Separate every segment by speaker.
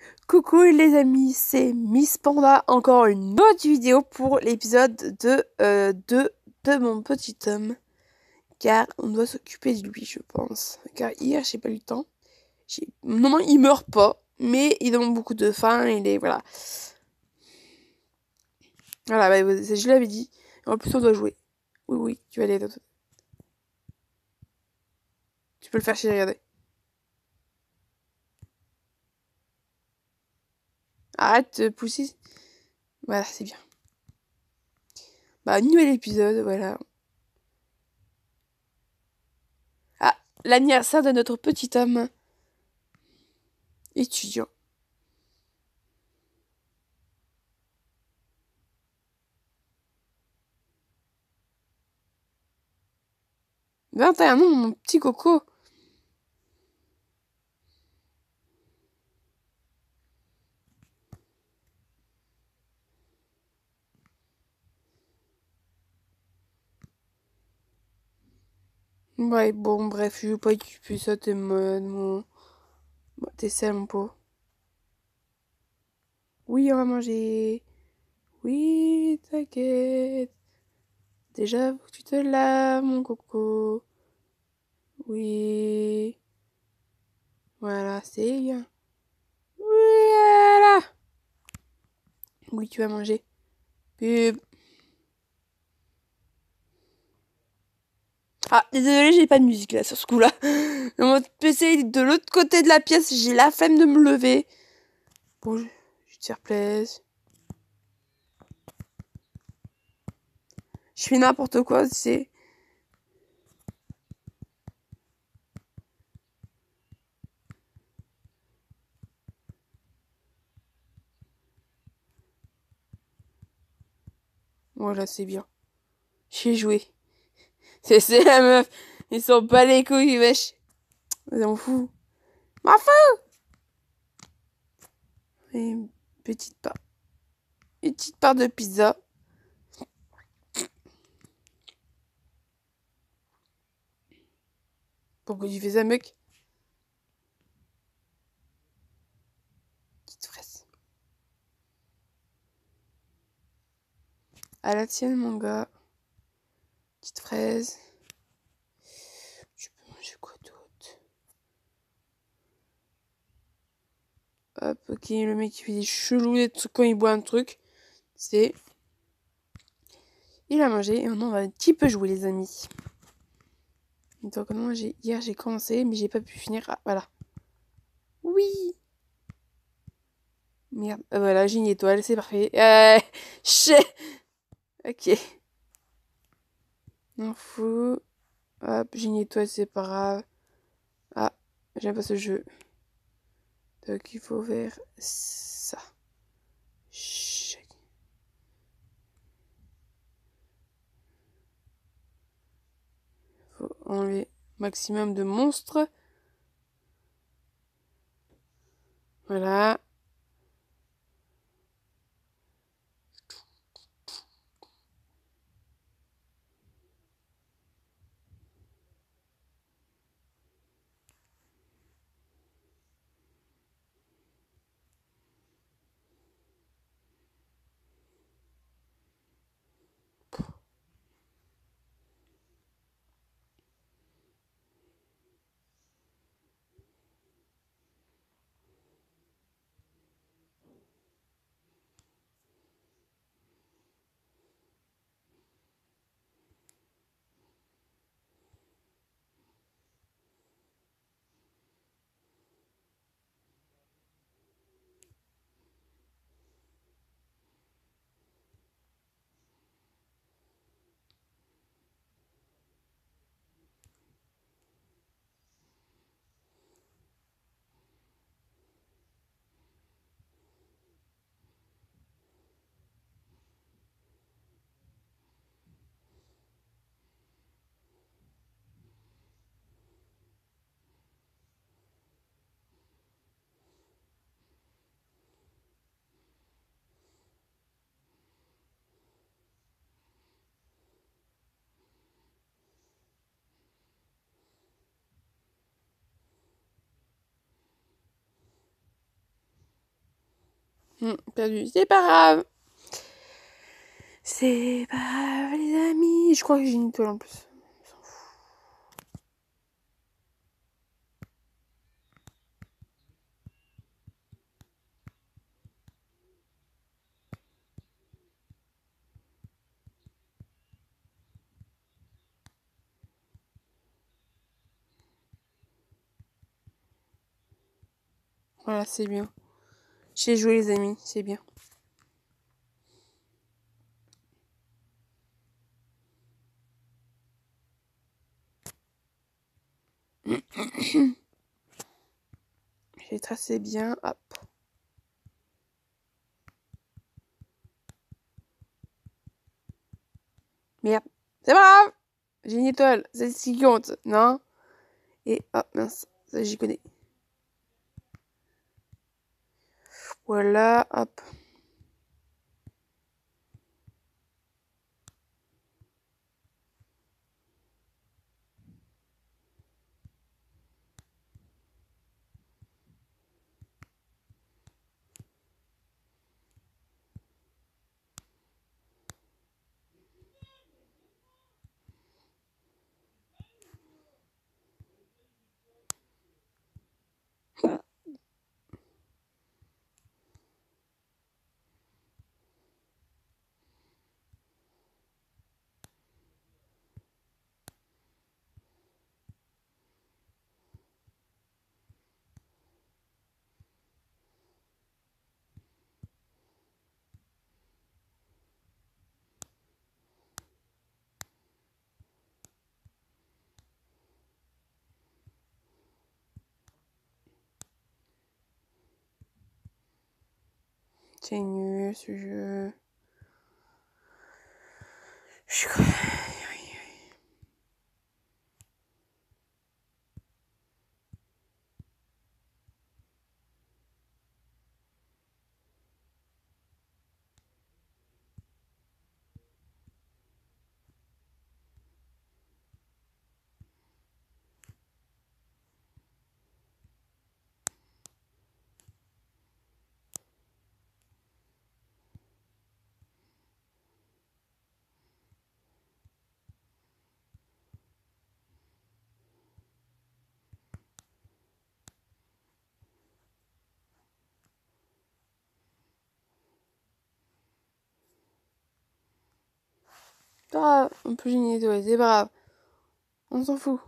Speaker 1: Coucou les amis, c'est Miss Panda, encore une autre vidéo pour l'épisode de mon petit homme. Car on doit s'occuper de lui, je pense. Car hier, j'ai pas eu le temps. Non, il meurt pas, mais il demande beaucoup de faim, il est... Voilà. Voilà, je l'avais dit. En plus, on doit jouer. Oui, oui, tu vas aller... Tu peux le faire chez regarder. Arrête de pousser. Voilà, c'est bien. Bah, nouvel épisode, voilà. Ah, l'anniversaire de notre petit homme étudiant. « 21 ans, mon petit coco. » Ouais, bon, bref, je veux pas occuper ça, t'es mode, mon... T'es sale, mon pot. Oui, on va manger. Oui, t'inquiète. Déjà, faut que tu te laves, mon coco. Oui. Voilà, c'est bien. Voilà. Oui, tu vas manger. Pub. Ah, désolé, j'ai pas de musique là sur ce coup-là. Mon PC est de l'autre côté de la pièce, j'ai la flemme de me lever. Bon, je te faire plaisir. Je fais n'importe quoi, tu sais. Voilà, c'est bien. J'ai joué. C'est la meuf. Ils sont pas les couilles, wesh. On s'en fout. M'en fous. Et petite part. Une petite part de pizza. Pourquoi tu fais ça, mec? Petite fraise. À la tienne, mon gars. Petite fraise. Tu peux manger quoi d'autre? Hop, ok, le mec il fait des chelous des trucs quand il boit un truc. C'est... Il a mangé et maintenant on va un petit peu jouer, les amis. Donc moi, hier j'ai commencé, mais j'ai pas pu finir. Ah, voilà. Oui. Merde. Ah, voilà, j'ai une étoile, c'est parfait. Ok. M'en fous. Hop, j'ai une étoile, c'est pas grave. Ah, j'aime pas ce jeu. Donc il faut faire ça. Chut. Faut enlever maximum de monstres. Voilà. Perdu. C'est pas grave. C'est pas grave, les amis. Je crois que j'ai une étoile en plus. On s'en fout. Voilà, c'est bien. J'ai joué, les amis. C'est bien. J'ai tracé bien. Hop. Merde. C'est pas grave. J'ai une étoile. C'est ce qui compte. Non. Et hop, mince. Ça, j'y connais. Voilà. Hop. C'est nul ce jeu. Je suis. Ah, un peu gêné, ouais, c'est pas grave. On s'en fout.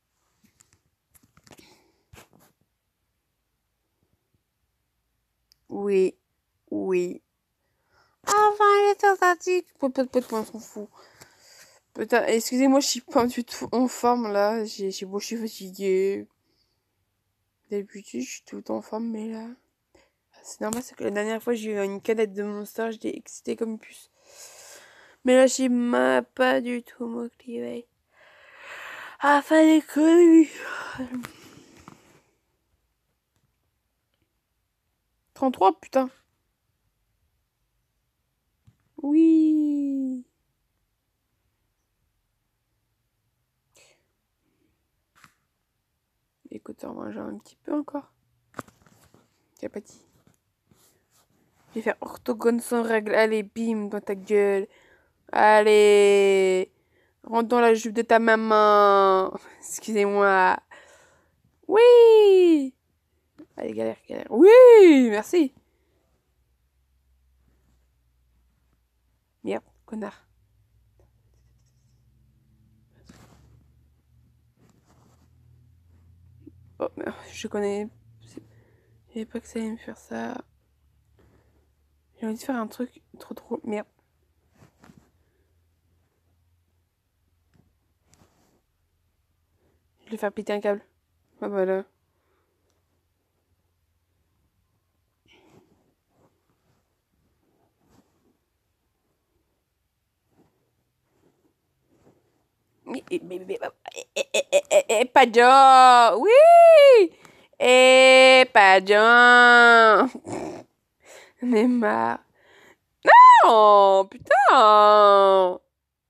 Speaker 1: Oui. Oui. Enfin, il est sympathique. On s'en fout. Putain, excusez-moi, je suis pas du tout en forme là. Je suis fatiguée. D'habitude, je suis tout le temps en forme, mais là. C'est normal, c'est que la dernière fois, j'ai eu une canette de Monster, j'étais excitée comme une puce. Mais là, j'ai pas du tout motivé. Ah, fallait que lui. 33, putain. Oui. Écoute, on va un petit peu encore. T'as pas dit. Je vais faire orthogone sans règle. Allez, bim, dans ta gueule. Allez. Rentre dans la jupe de ta maman. Excusez-moi. Oui. Allez, galère, galère. Oui, merci. Merde, connard. Oh, merde, je connais. Je savais pas que ça allait me faire ça. J'ai envie de faire un truc trop. Merde. Je vais faire péter un câble. Ah, voilà. Pas John. Oui. Pas John. Mais marre. Oh, putain.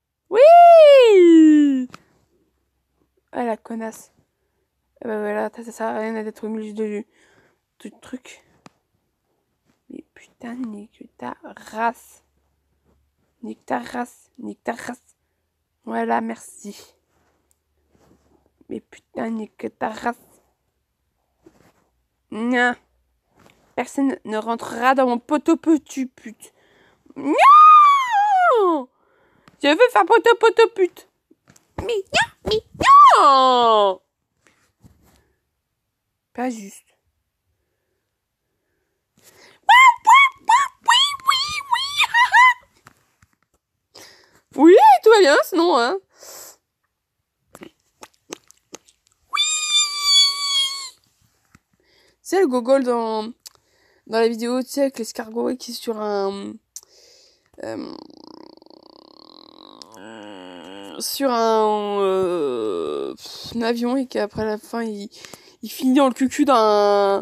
Speaker 1: Oui. Ah, la connasse. Ah bah voilà, ça sert à rien d'être au milieu du truc. Mais putain, nique ta race. Nique ta race. Nique ta race. Voilà, merci. Mais putain, nique ta race. Non. Personne ne rentrera dans mon poteau-potu, pute. Non. Je veux faire poteau-poteau, pute. Mais non. Pas juste. Oui, tout va bien, sinon, hein. C'est le gogol dans la vidéo, tu sais, avec l'escargot qui est sur sur un avion et qu'après la fin il finit dans le cucu d'un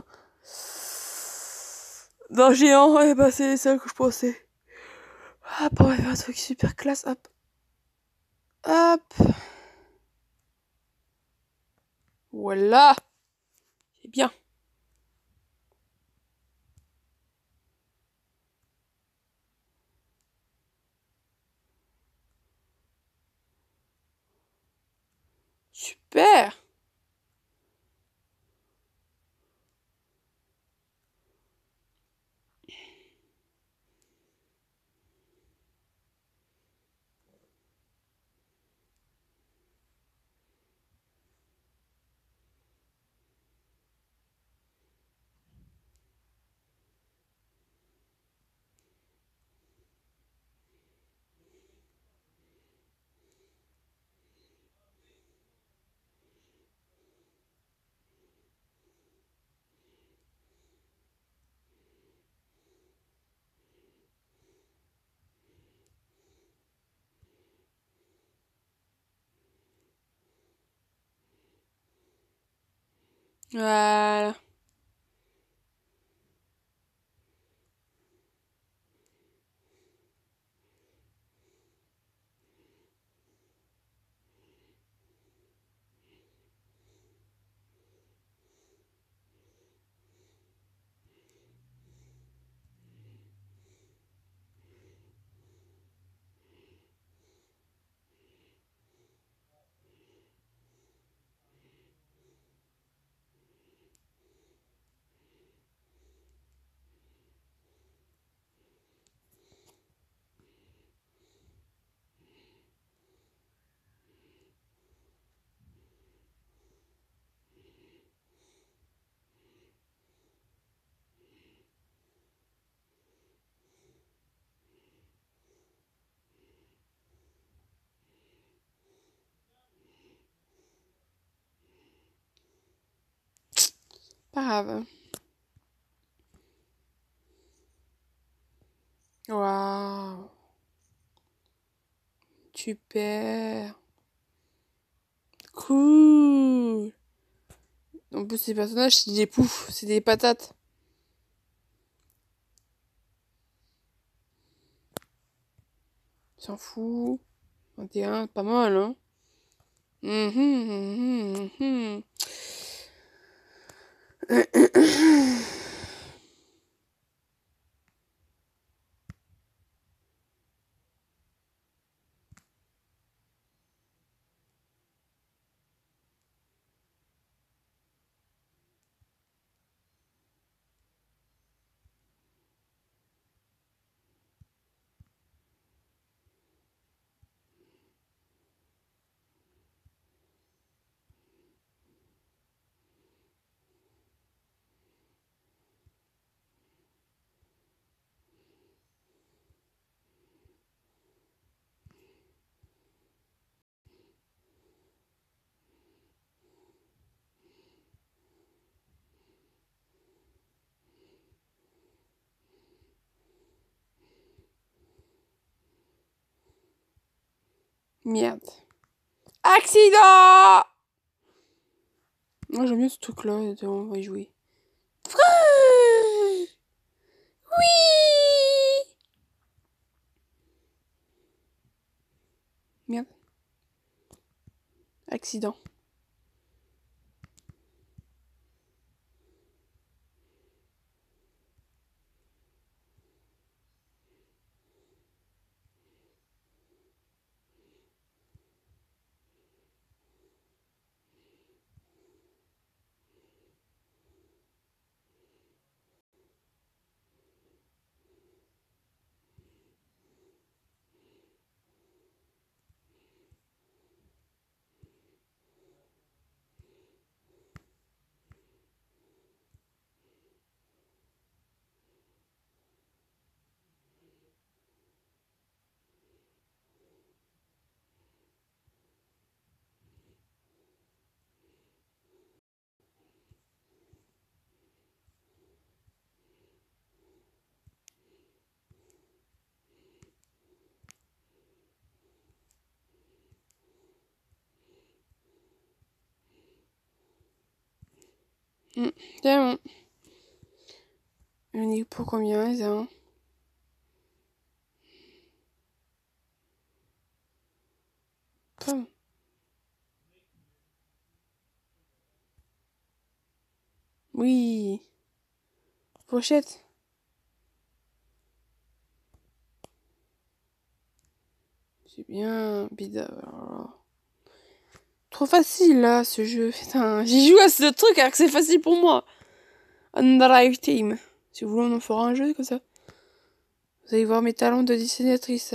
Speaker 1: géant. Ouais, bah c'est ça que je pensais. Hop, on va faire un truc super classe. Hop. Hop. Voilà. C'est bien. Super. Voilà. Pas grave. Waouh. Super. Cool. En plus, ces personnages, c'est des poufs, c'est des patates. S'en fout. 21, pas mal, hein. Merde. Accident! Moi, j'aime bien ce truc-là. On va y jouer. Oui! Merde. Accident. C'est bon. On est pour combien, ça? Pas bon. Oui. Fourchette. C'est bien. Bida. Trop facile, là, ce jeu. Putain, j'y joue à ce truc alors que c'est facile pour moi. Underlife Team. Si vous voulez, on en fera un jeu comme ça. Vous allez voir mes talents de dessinatrice.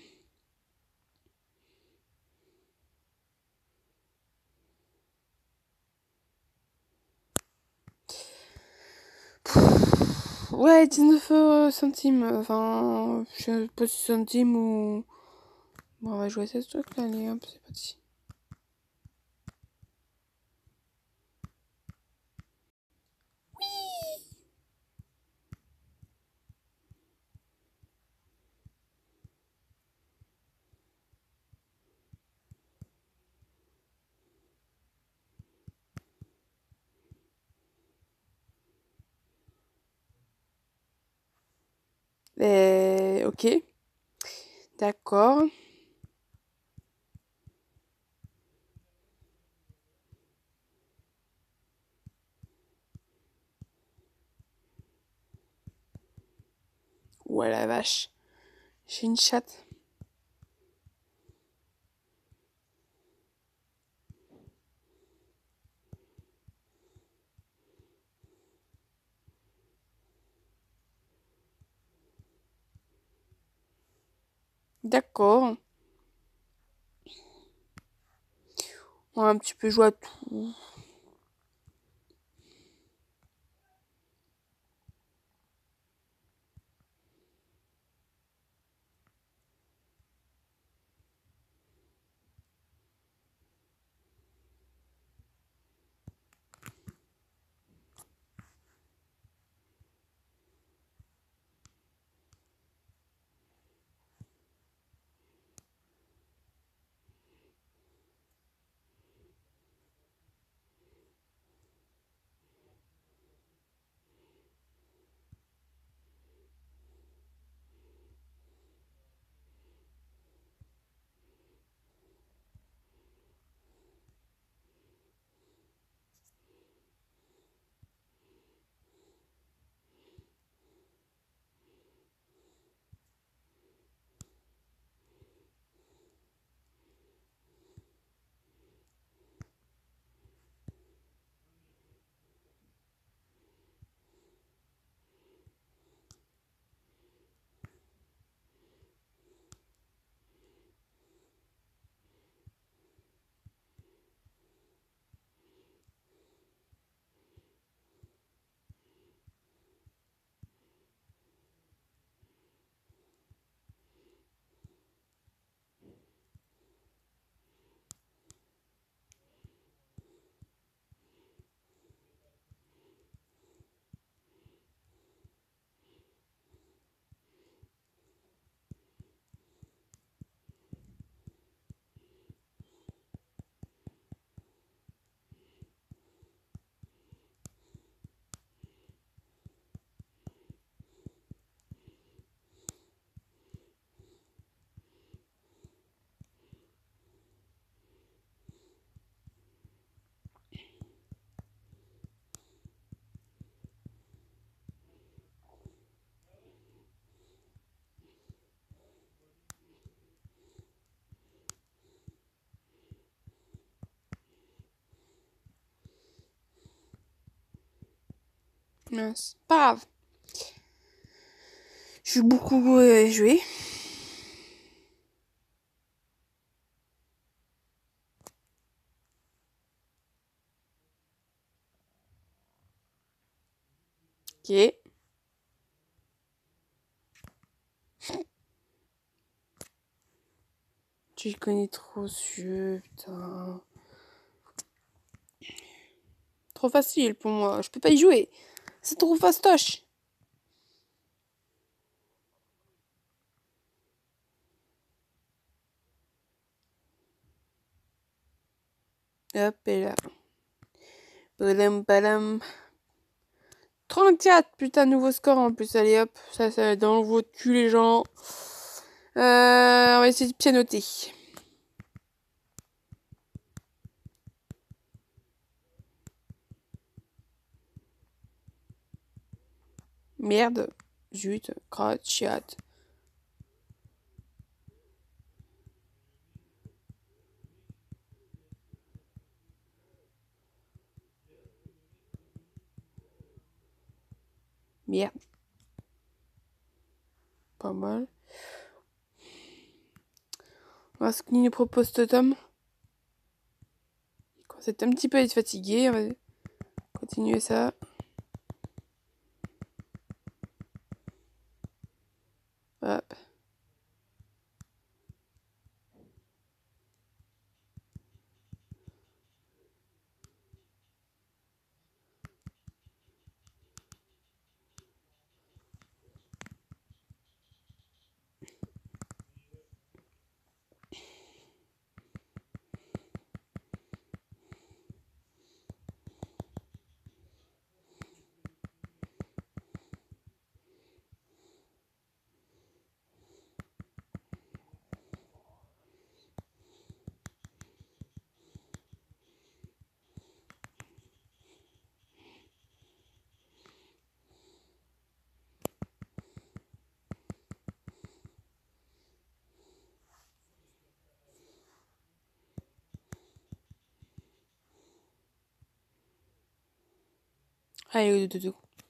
Speaker 1: Ouais, 19 centimes. Enfin, je sais pas si centimes ou... Bon, on va jouer à ce truc là, allez, hop, c'est parti. Ok. D'accord. Ouais, la vache. J'ai une chatte. D'accord. On va un petit peu jouer à tout. Mince. Pas grave. Je suis beaucoup joué. Ok. Tu connais trop ce jeu, putain. Trop facile pour moi. Je peux pas y jouer. C'est trop fastoche. Hop et là. Badam, badam. 34, putain, nouveau score en plus. Allez hop, ça va être dans votre cul les gens. On va essayer de pianoter. Merde, zut, crotte, chiate. Merde. Pas mal. Voilà ce qu'il nous propose ce tome. C'est un petit peu être fatigué. On va continuer ça. Hop. Allez, doudou.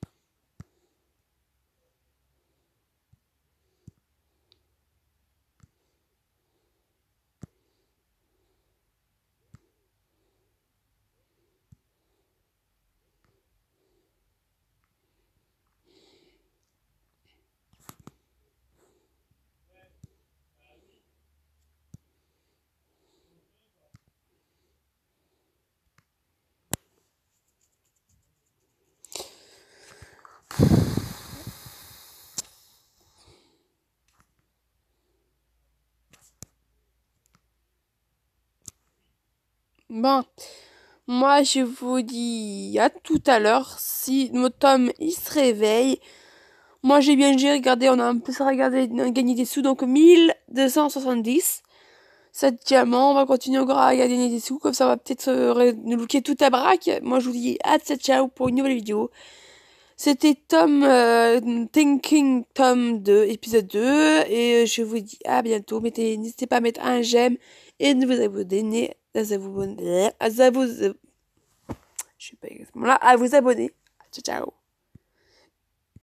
Speaker 1: Bon, moi je vous dis à tout à l'heure. Si notre tome il se réveille, moi j'ai bien géré. Regardez, on a un peu regardé, on a gagné des sous, donc 1270. 7 diamants, on va continuer encore à gagner des sous, comme ça on va peut-être nous looker tout à braque. Moi je vous dis à ciao pour une nouvelle vidéo. C'était Tom Thinking Tom 2, épisode 2, et je vous dis à bientôt. N'hésitez pas à mettre un j'aime et de vous abonner, je sais pas exactement là, à vous abonner. Ciao ciao.